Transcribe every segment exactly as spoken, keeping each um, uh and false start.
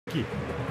Aqui.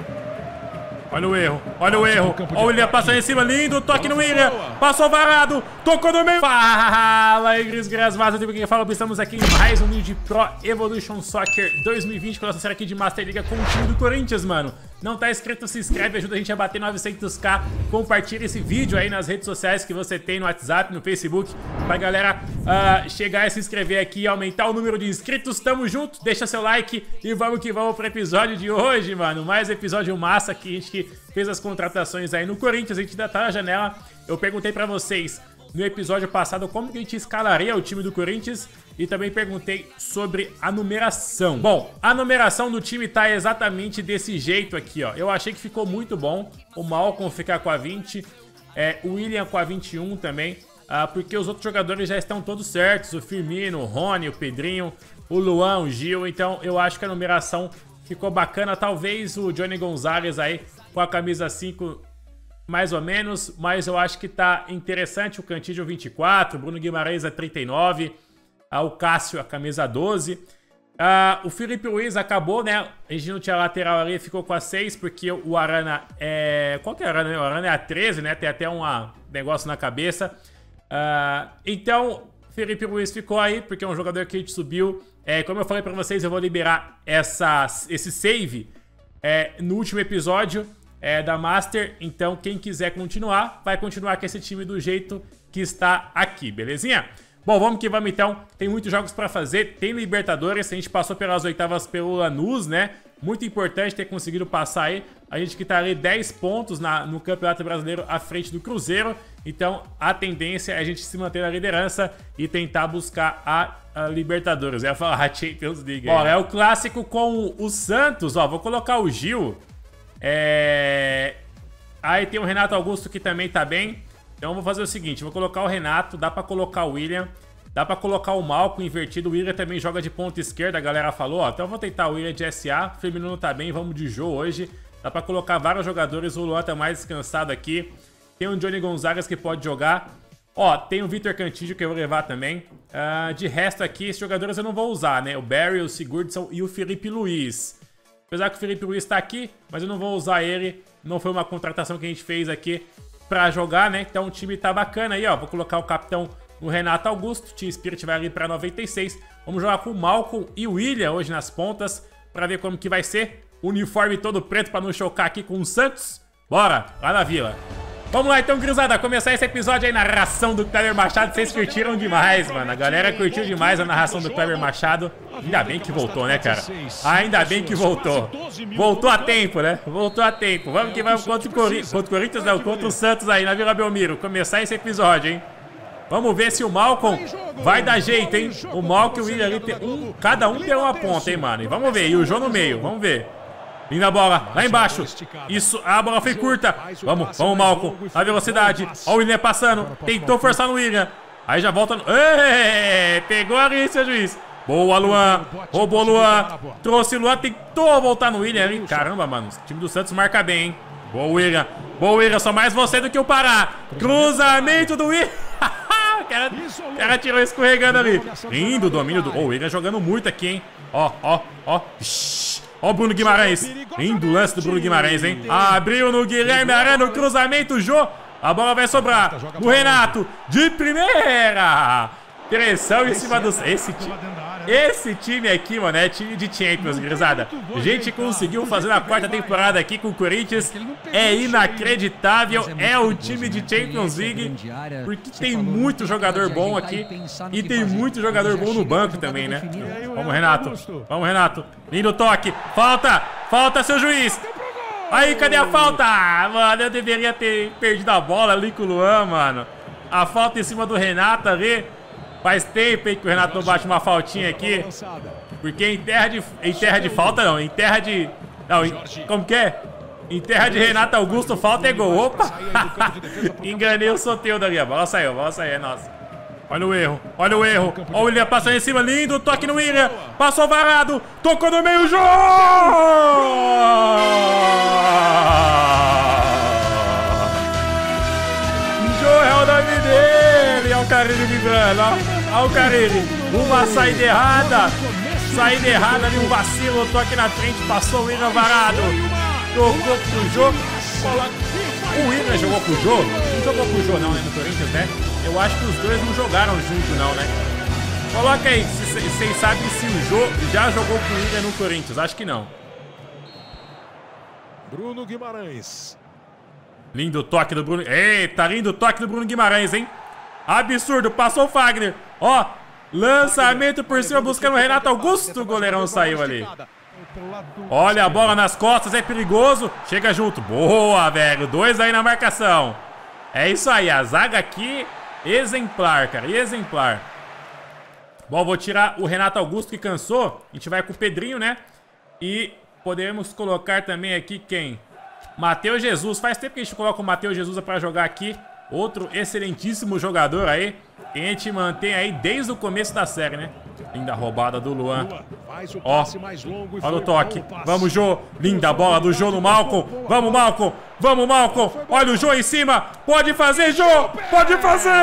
Olha o erro, olha o erro. Olha o William passando em cima, lindo toque no William. Passou varado, tocou no meio. Fala aí, Gris Grasmasa, de quem fala, estamos aqui em mais um vídeo de Pro Evolution Soccer dois mil e vinte com a nossa série aqui de Master Liga com o time do Corinthians, mano. Não tá inscrito, se inscreve, ajuda a gente a bater novecentos k. Compartilha esse vídeo aí nas redes sociais que você tem no WhatsApp, no Facebook, pra galera uh, chegar e se inscrever aqui e aumentar o número de inscritos. Tamo junto, deixa seu like e vamos que vamos pro episódio de hoje, mano. Mais episódio massa aqui, a gente que fez as contratações aí no Corinthians, a gente ainda tá na janela. Eu perguntei pra vocês no episódio passado como que a gente escalaria o time do Corinthians e também perguntei sobre a numeração. Bom, a numeração do time tá exatamente desse jeito aqui, ó. Eu achei que ficou muito bom o Malcom ficar com a vinte, é, o William com a vinte e um também, ah, porque os outros jogadores já estão todos certos, o Firmino, o Rony, o Pedrinho, o Luan, o Gil, então eu acho que a numeração ficou bacana. Talvez o Johnny Gonzalez aí com a camisa cinco mais ou menos, mas eu acho que tá interessante o Cantídio vinte e quatro, o Bruno Guimarães a trinta e nove, ah, o Cássio a camisa doze. Ah, o Felipe Luiz acabou, né? A gente não tinha lateral ali, ficou com a seis, porque o Arana é... Qual que é o Arana? O Arana é a treze, né? Tem até um negócio na cabeça. Ah, então, Felipe Luiz ficou aí, porque é um jogador que a gente subiu. É, como eu falei pra vocês, eu vou liberar essa, esse save é, no último episódio é, da Master. Então, quem quiser continuar, vai continuar com esse time do jeito que está aqui, belezinha? Bom, vamos que vamos então. Tem muitos jogos pra fazer. Tem Libertadores, a gente passou pelas oitavas pelo Lanús, né? Muito importante ter conseguido passar aí. A gente que tá ali dez pontos na, no Campeonato Brasileiro à frente do Cruzeiro. Então, a tendência é a gente se manter na liderança e tentar buscar a, a Libertadores. Eu ia falar a Champions League. Ó, é o clássico com o Santos. Ó, vou colocar o Gil. É... Aí tem o Renato Augusto que também tá bem. Então eu vou fazer o seguinte, vou colocar o Renato, dá pra colocar o William, dá pra colocar o Malcom invertido, o William também joga de ponta esquerda, a galera falou, ó, então eu vou tentar o William de S A, o Firmino não tá bem, vamos de Jô hoje, dá pra colocar vários jogadores, o Luan tá mais descansado aqui, tem o Johnny Gonzalez que pode jogar, ó, tem o Vitor Cantídio que eu vou levar também, uh, de resto aqui, esses jogadores eu não vou usar, né, o Barry, o Sigurdsson e o Felipe Luiz. Apesar que o Felipe Luiz tá aqui, mas eu não vou usar ele, não foi uma contratação que a gente fez aqui pra jogar, né? Então o time tá bacana aí, ó. Vou colocar o capitão no Renato Augusto. O Team Spirit vai ali pra noventa e seis. Vamos jogar com o Malcom e o William hoje nas pontas pra ver como que vai ser. Uniforme todo preto pra não chocar aqui com o Santos. Bora, lá na Vila. Vamos lá então, gurizada, começar esse episódio aí, narração do Kleber Machado. Vocês curtiram demais, mano. A galera curtiu demais a narração do Kleber Machado. Ainda bem que voltou, né, cara? Ainda bem que voltou. Voltou a tempo, né? Voltou a tempo. Vamos que vamos contra o Corinthians. Contra o Corinthians, não, contra o Santos aí na Vila Belmiro. Começar esse episódio, hein? Vamos ver se o Malcom vai dar jeito, hein? O Malcom e o William ali, tem um, cada um tem uma ponta, hein, mano? E vamos ver. E o Jô no meio, vamos ver. Linda bola, lá embaixo. Isso, a bola foi curta. Vamos, vamos, Malcom. A velocidade. Ó o William passando. Tentou forçar no William. Aí já volta no... Ei, pegou ali, seu juiz. Boa, Luan. Roubou, Luan. Trouxe o Luan, tentou voltar no William ali. Caramba, mano. O time do Santos marca bem, hein? Boa, William. Boa, William. Só mais você do que o Pará. Cruzamento do William. O cara, o cara tirou escorregando ali. Lindo o domínio do... Oh, o William jogando muito aqui, hein? Ó, ó, ó. Ó o Bruno Guimarães. Lindo lance do Bruno Guimarães, hein? Abriu no Guilherme Arana, o cruzamento, o Jô. A bola vai sobrar no Renato. De primeira. Pressão em cima dos... Esse time... Esse time aqui, mano, é time de Champions, gurizada. A gente conseguiu fazer na quarta temporada aqui com o Corinthians. É inacreditável. É o time de Champions League. Porque tem muito jogador bom aqui. E tem muito jogador bom no banco também, né? Vamos, Renato. Vamos, Renato. Lindo toque. Falta. Falta, seu juiz. Aí, cadê a falta? Mano, eu deveria ter perdido a bola ali com o Luan, mano. A falta em cima do Renato ali. Faz tempo, hein, que o Renato não bate uma faltinha aqui. Porque em terra de... Em terra de falta, não. Em terra de... Não, em, como que é? Em terra de Renato Augusto, falta é gol. Opa! Enganei o Soteldo ali. A bola saiu, a bola saiu, é nossa. Olha o erro, olha o erro. Olha o William passando em cima, lindo. Toque no William. Passou varado. Tocou no meio, Jô! Jô é o nome dele. Olha o Carille vibrando, ó. Olha o Carille. Uma saída errada. Saída errada ali, um vacilo. Tô aqui na frente, passou o William varado. Tocou pro Jô. O William jogou pro Jô? Não jogou pro Jô não, né, no Corinthians, né? Eu acho que os dois não jogaram junto não, né? Coloca aí, se vocês sabem se o Jô já jogou com o William no Corinthians. Acho que não. Bruno Guimarães. Lindo toque do Bruno. Eita, lindo toque do Bruno Guimarães, hein? Absurdo, passou o Fagner. Ó, lançamento por cima buscando o Renato Augusto. O goleirão saiu ali. Olha a bola nas costas, é perigoso. Chega junto. Boa, velho. Dois aí na marcação. É isso aí, a zaga aqui, exemplar, cara, exemplar. Bom, vou tirar o Renato Augusto que cansou. A gente vai com o Pedrinho, né? E podemos colocar também aqui quem? Matheus Jesus. Faz tempo que a gente coloca o Matheus Jesus para jogar aqui. Outro excelentíssimo jogador aí. Que a gente mantém aí desde o começo da série, né? Linda roubada do Luan. Ó, olha o toque. Vamos, Jô. Linda bola do Jô no Malcom. Vamos, Malcom. Vamos, Malcom. Olha o Jô em cima. Pode fazer, Jô. Pode fazer.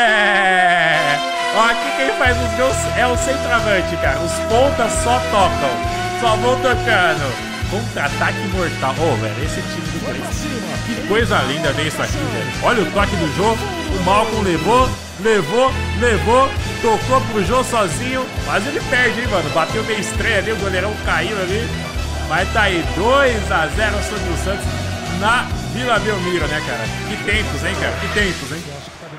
Ó, aqui quem faz os gols é o centroavante, cara. Os pontas só tocam. Só vão tocando. Contra-ataque mortal. Ô, oh, velho, esse time do Corinthians. Que coisa linda ver isso aqui, velho. Olha o toque do Jô. O Malcom levou, levou, levou. Tocou pro Jô sozinho. Mas ele perde, hein, mano. Bateu meio estranho ali. O goleirão caiu ali. Mas tá aí. dois a zero sobre o Santos na Vila Belmiro, né, cara? Que tempos, hein, cara? Que tempos, hein?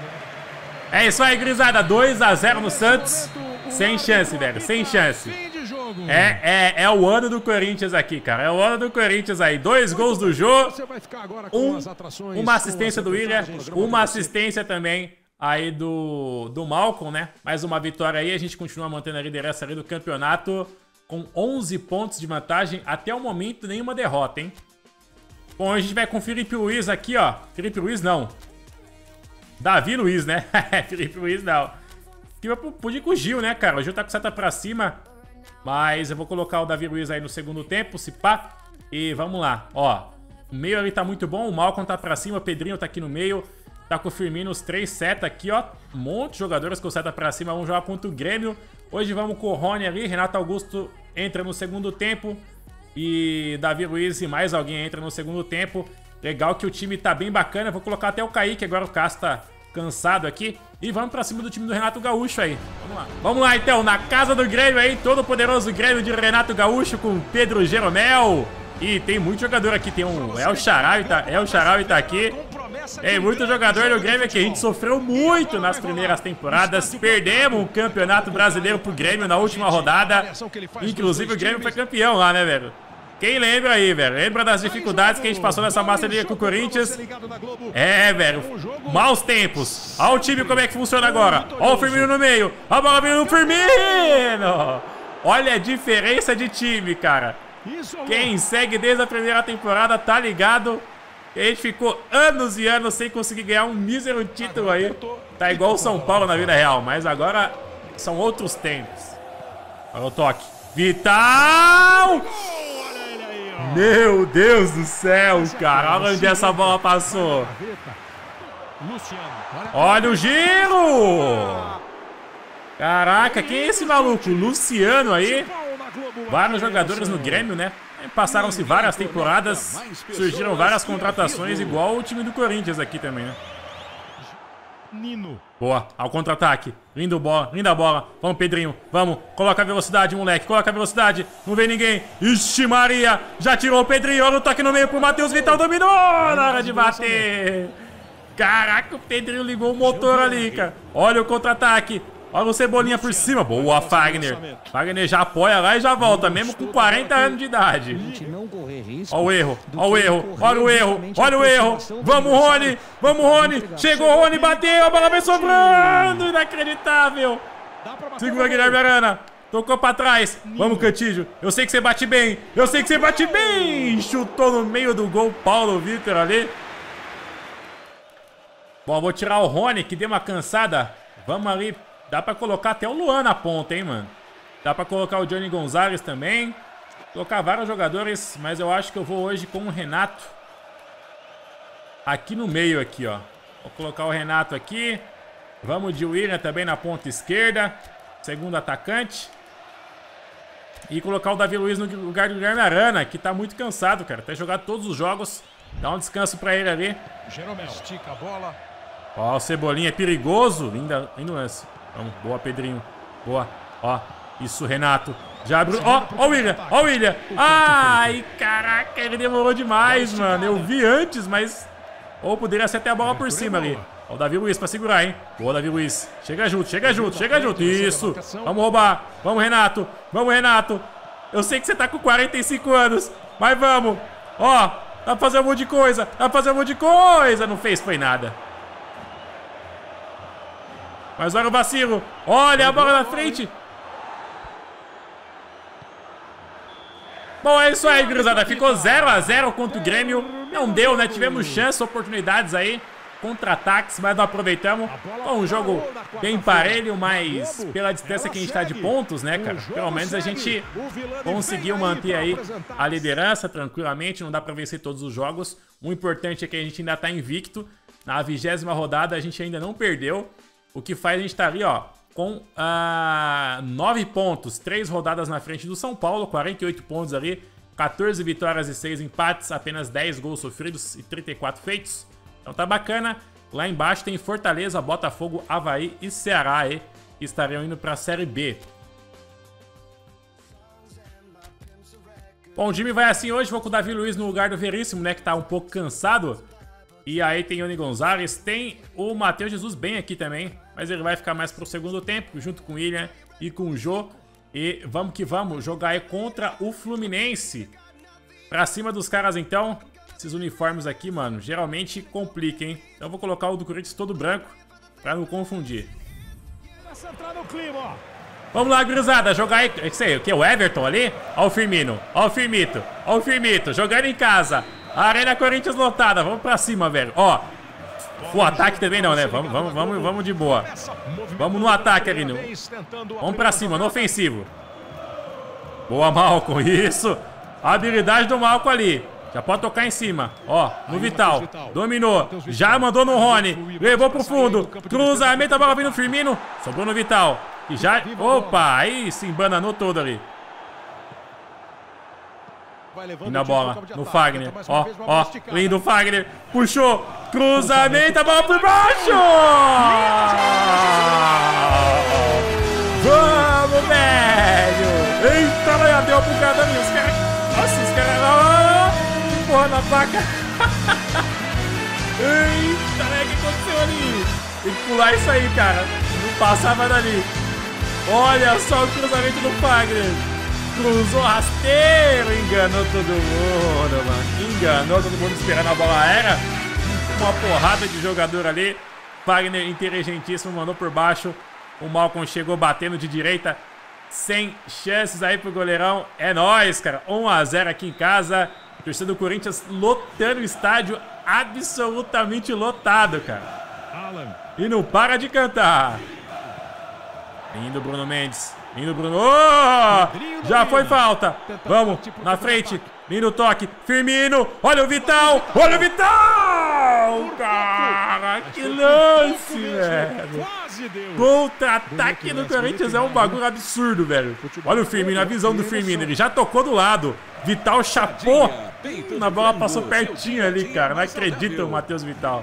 É isso aí, gurizada. dois a zero no Santos. Sem chance, velho. Sem chance. É, é, é o ano do Corinthians aqui, cara. É o ano do Corinthians aí. Dois gols do Jô. Um, uma assistência do William. Uma assistência também aí do, do Malcom, né? Mais uma vitória aí. A gente continua mantendo a liderança ali do campeonato com onze pontos de vantagem. Até o momento, nenhuma derrota, hein? Bom, a gente vai com o Felipe Luiz aqui, ó. Felipe Luiz não. Davi Luiz, né? Felipe Luiz não. Eu podia ir com o Gil, né, cara? O Gil tá com seta pra cima. Mas eu vou colocar o Davi Luiz aí no segundo tempo, se pá. E vamos lá, ó. O meio ali tá muito bom, o Malcom tá pra cima, o Pedrinho tá aqui no meio. Tá com o Firmino, os três seta aqui, ó. Um monte de jogadores com seta pra cima, vamos jogar contra o Grêmio. Hoje vamos com o Rony ali, Renato Augusto entra no segundo tempo. E Davi Luiz e mais alguém entra no segundo tempo. Legal que o time tá bem bacana, vou colocar até o Kaique, agora o Cássio tá cansado aqui. E vamos pra cima do time do Renato Gaúcho aí. Vamos lá. Vamos lá, então. Na casa do Grêmio aí. Todo poderoso Grêmio de Renato Gaúcho com Pedro Jeromel. E tem muito jogador aqui. Tem um El Shaarawy, tá, El Shaarawy tá aqui. Tem muito jogador do Grêmio aqui. A gente sofreu muito nas primeiras temporadas. Perdemos o Campeonato Brasileiro pro Grêmio na última rodada. Inclusive o Grêmio foi campeão lá, né, velho? Quem lembra aí, velho? Lembra das dificuldades que a gente passou nessa massa liga com o Corinthians? É, velho. Maus tempos. Olha o time como é que funciona agora. Olha o Firmino no meio. A bola vindo no Firmino. Olha a diferença de time, cara. Quem segue desde a primeira temporada tá ligado. A gente ficou anos e anos sem conseguir ganhar um mísero título aí. Tá igual o São Paulo na vida real. Mas agora são outros tempos. Olha o toque. Vital! Meu Deus do céu, cara. Olha onde essa bola passou. Olha o giro! Caraca, quem é esse maluco? Luciano aí. Vários jogadores no Grêmio, né? Passaram-se várias temporadas. Surgiram várias contratações, igual o time do Corinthians aqui também, né? Nino. Boa, ao contra-ataque. Lindo bola, linda bola. Vamos, Pedrinho, vamos. Coloca a velocidade, moleque. Coloca a velocidade. Não vem ninguém. Ixi, Maria. Já tirou o Pedrinho. Olha o toque no meio pro Matheus Vital. Dominou na hora de bater. Caraca, o Pedrinho ligou o motor ali, cara. Olha o contra-ataque. Olha o Cebolinha por cima. Boa, Fagner. Fagner já apoia lá e já volta, mesmo com quarenta anos de idade. Olha o erro, olha o erro, olha o erro, olha o erro. Vamos, Rony, vamos, Rony. Chegou o Rony, bateu, a bola vem sobrando. Inacreditável. Segura, Guilherme Arana. Tocou pra trás. Vamos, Cantígio. Eu sei que você bate bem. Eu sei que você bate bem. Chutou no meio do gol, Paulo Vitor ali. Bom, vou tirar o Rony, que deu uma cansada. Vamos ali. Dá pra colocar até o Luan na ponta, hein, mano. Dá pra colocar o Johnny Gonzalez também. Colocar vários jogadores, mas eu acho que eu vou hoje com o Renato. Aqui no meio, aqui, ó. Vou colocar o Renato aqui. Vamos de William também na ponta esquerda. Segundo atacante. E colocar o Davi Luiz no lugar do Guilherme Arana, que tá muito cansado, cara. Tem jogado todos os jogos. Dá um descanso pra ele ali. Jeromel estica a bola. Ó, o Cebolinha é perigoso. Linda, lindo lance. Vamos, boa, Pedrinho. Boa. Ó, isso, Renato. Já abriu. Ó, ó o William, ó o William. Ai, caraca, ele demorou demais, mano. Eu vi antes, mas... Ou poderia ser até a bola por cima ali. Ó o Davi Luiz pra segurar, hein. Boa, Davi Luiz. Chega junto, chega junto, chega junto. Isso. Vamos roubar. Vamos, Renato. Vamos, Renato. Eu sei que você tá com quarenta e cinco anos, mas vamos. Ó, dá pra fazer um monte de coisa. Dá pra fazer um monte de coisa. Não fez, foi nada. Mas olha o vacilo. Olha a bola na frente. Bom, é isso aí, gurizada. Ficou zero a zero contra o Grêmio. Não deu, né? Tivemos chances, oportunidades aí. Contra-ataques, mas não aproveitamos. Bom, um jogo bem parelho, mas pela distância que a gente tá de pontos, né, cara? Pelo menos a gente conseguiu manter aí a liderança tranquilamente. Não dá pra vencer todos os jogos. O importante é que a gente ainda tá invicto. Na vigésima rodada a gente ainda não perdeu. O que faz a gente tá ali, ó, com uh, nove pontos, três rodadas na frente do São Paulo, quarenta e oito pontos ali, quatorze vitórias e seis empates, apenas dez gols sofridos e trinta e quatro feitos. Então tá bacana. Lá embaixo tem Fortaleza, Botafogo, Avaí e Ceará aí, que estariam indo pra Série B. Bom, o time vai assim hoje, vou com o Davi Luiz no lugar do Veríssimo, né, que tá um pouco cansado. E aí tem o Ione Gonzalez, tem o Matheus Jesus bem aqui também, mas ele vai ficar mais pro segundo tempo, junto com o William e com o Jô. E vamos que vamos, jogar aí contra o Fluminense. Pra cima dos caras então, esses uniformes aqui, mano, geralmente complica, hein? Então eu vou colocar o do Corinthians todo branco, pra não confundir. Vamos lá, gurizada, jogar aí, é isso aí, o que? O Everton ali? Ó o Firmino, ó o Firmito, ó o Firmito, jogando em casa. A Arena Corinthians lotada, vamos pra cima, velho. Ó, o ataque também não, né? Vamos, vamos, vamos, vamos de boa. Vamos no ataque ali, no... Vamos pra cima, no ofensivo. Boa, Malcom, isso. A habilidade do Malcom ali. Já pode tocar em cima. Ó, no Vital. Dominou. Já mandou no Rony. Levou pro fundo. Cruzamento, a bola vindo no Firmino. Sobrou no Vital. E já... Opa, aí se embananou todo ali. E na bola, no Fagner, ó, ó, lindo Fagner, puxou, cruzamento, a bola por baixo! Vamos, velho! Eita, lá deu pro cara ali, os caras, nossa, os caras, ó, que porra na faca! Eita, né, o que aconteceu ali? Tem que pular isso aí, cara, não passava dali. Olha só o cruzamento do Fagner. Cruzou rasteiro, enganou todo mundo, mano. Enganou todo mundo esperando a bola aérea. Uma porrada de jogador ali. Wagner, inteligentíssimo, mandou por baixo. O Malcom chegou batendo de direita. Sem chances aí pro goleirão. É nóis, cara. um a zero aqui em casa. Torcida do Corinthians lotando o estádio. Absolutamente lotado, cara. E não para de cantar. Lindo Bruno Mendes. Lindo Bruno. Oh! Já foi falta. Vamos, na frente. Lindo toque. Firmino. Olha o Vital. Olha o Vital. Cara, que lance, velho. Contra-ataque do Corinthians é um bagulho absurdo, velho. Olha o Firmino, a visão do Firmino. Ele já tocou do lado. Vital chapou. Hum, a bola passou pertinho ali, cara. Não acredito, o Matheus Vital.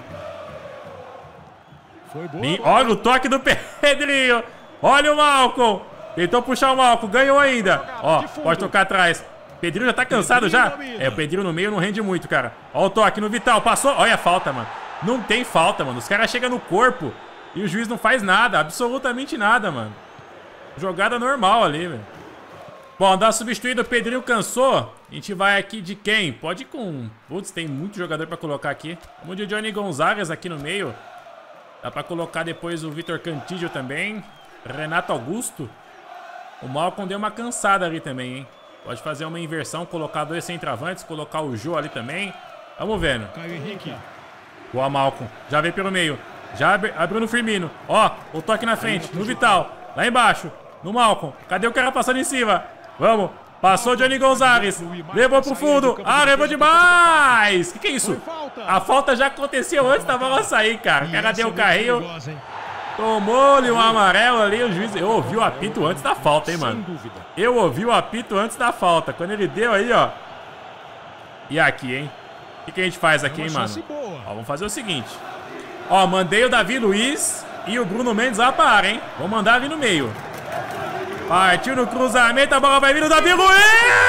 Olha o toque do Pedrinho. Olha o Malcom. Tentou puxar o Malcom, ganhou ainda. Ó, pode tocar atrás. Pedrinho já tá cansado já? É, o Pedrinho no meio não rende muito, cara. Ó o toque no Vital, passou. Olha a falta, mano. Não tem falta, mano. Os caras chegam no corpo e o juiz não faz nada, absolutamente nada, mano. Jogada normal ali, velho. Bom, dá substituído, o Pedrinho cansou. A gente vai aqui de quem? Pode ir com... Putz, tem muito jogador pra colocar aqui. Vamos de Johnny Gonzalez aqui no meio. Dá pra colocar depois o Vitor Cantídio também. Renato Augusto. O Malcom deu uma cansada ali também, hein? Pode fazer uma inversão, colocar dois centroavantes, colocar o Jô ali também. Vamos vendo. Caio Henrique. Boa, Malcom. Já veio pelo meio. Já abriu no Firmino. Ó, o toque na frente, no Vital. Lá embaixo, no Malcom. Cadê o cara passando em cima? Vamos. Passou o Johnny Gonzalez. Levou pro fundo. Ah, levou demais. Que que é isso? A falta já aconteceu antes da bola sair, cara. O cara deu o carrinho. Tomou-lhe um amarelo ali, o juiz... Eu ouvi o apito antes da falta, hein, mano. Eu ouvi o apito antes da falta. Quando ele deu aí, ó. E aqui, hein? O que, que a gente faz aqui, hein, mano? Ó, vamos fazer o seguinte. Ó, mandei o Davi Luiz e o Bruno Mendes lá para a área, hein? Vou mandar ali no meio. Partiu no cruzamento, a bola vai vir no Davi Luiz!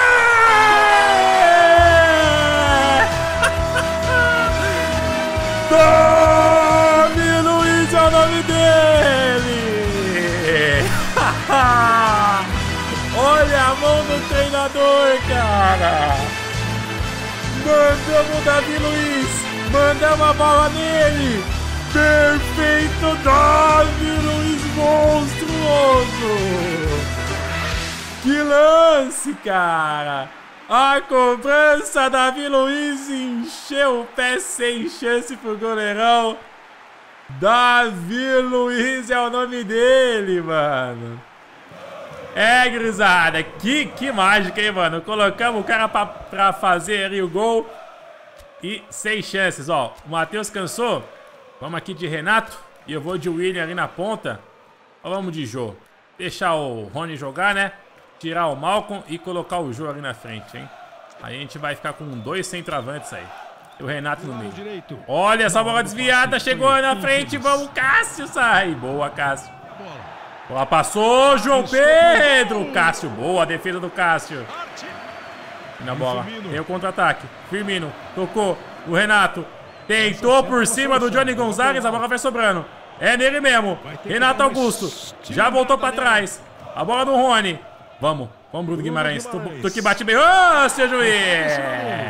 Davi Luiz é o nome dele! Olha a mão do treinador, cara! Mandamos o Davi Luiz! Mandamos a bola nele! Perfeito, Davi Luiz monstruoso! Que lance, cara! A cobrança, Davi Luiz encheu o pé sem chance pro goleirão. Davi Luiz é o nome dele, mano. É, gurizada, que, que mágica, hein, mano? Colocamos o cara pra, pra fazer ali o gol. E sem chances, ó. O Matheus cansou. Vamos aqui de Renato. E eu vou de William ali na ponta. Ou vamos de Jô. Deixar o Rony jogar, né? Tirar o Malcom e colocar o Jô ali na frente, hein? Aí a gente vai ficar com dois centroavantes aí. E o Renato no meio. Olha essa bola desviada. Chegou na frente. Vamos, Cássio, sai. Boa, Cássio. Bola passou, João Pedro. Cássio, boa a defesa do Cássio. Na bola. Tem o contra-ataque. Firmino. Tocou. O Renato. Tentou por cima do Johnny Gonzalez. A bola vai sobrando. É nele mesmo. Renato Augusto. Já voltou pra trás. A bola do Rony. Vamos. Vamos, Bruno Guimarães. Tu, tu que bate bem. Ô, oh, seu juiz.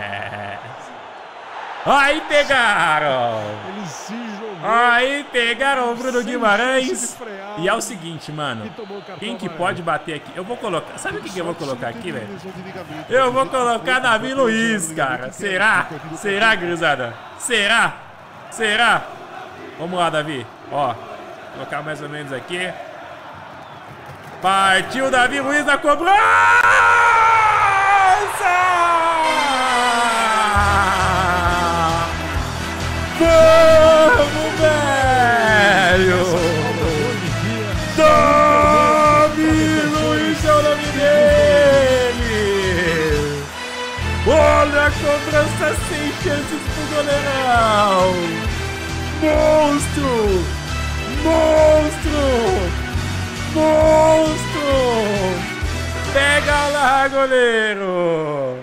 Aí pegaram. Aí pegaram o Bruno Guimarães. E é o seguinte, mano. Quem que pode bater aqui? Eu vou colocar... Sabe o que, que eu vou colocar aqui, velho? Eu vou colocar Davi Luiz, cara. Será? Será, gurizada? Será? Será? Vamos lá, Davi. Ó. Colocar mais ou menos aqui. Partiu Davi Luiz na cobrança! Vamos, velho! Davi Luiz é o nome dele! Olha a cobrança sem chances pro goleirão! Monstro! Monstro! Monstro! Pega lá, goleiro!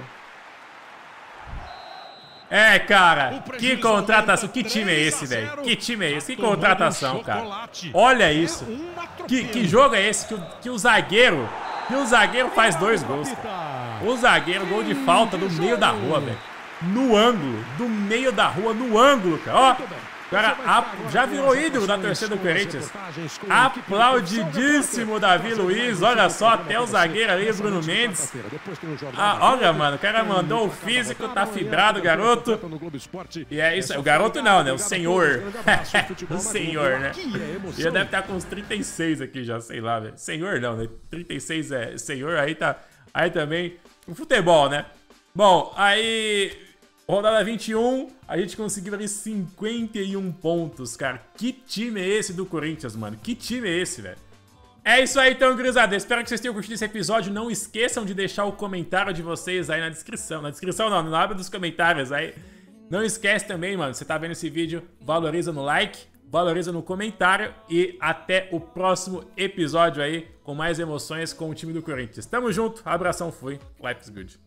É, cara, que contratação, que time é esse, velho? Que time é esse? Que contratação, cara. Olha isso. Que, que jogo é esse que o, que o zagueiro, que o zagueiro faz dois gols, cara. O zagueiro, gol de falta do meio da rua, velho. No ângulo, do meio da rua, no ângulo, cara. Ó, cara, a, já virou ídolo da torcida do Corinthians. Aplaudidíssimo Davi Luiz. Olha só, até o zagueiro ali, Bruno Mendes. Ah, olha, mano, o cara mandou o físico, tá fibrado, garoto. E é isso, o garoto não, né? O senhor. O senhor, né? Já deve estar com uns trinta e seis aqui já, sei lá, velho. Senhor não, né? trinta e seis é senhor, aí tá. Aí também. O futebol, né? Bom, aí. Rodada vinte e um, a gente conseguiu ali cinquenta e um pontos, cara. Que time é esse do Corinthians, mano? Que time é esse, velho? É isso aí, então, gurizada. Espero que vocês tenham curtido esse episódio. Não esqueçam de deixar o comentário de vocês aí na descrição. Na descrição não, na aba dos comentários aí. Não esquece também, mano, você tá vendo esse vídeo, valoriza no like, valoriza no comentário. E até o próximo episódio aí, com mais emoções com o time do Corinthians. Tamo junto, abração, fui. Life is good.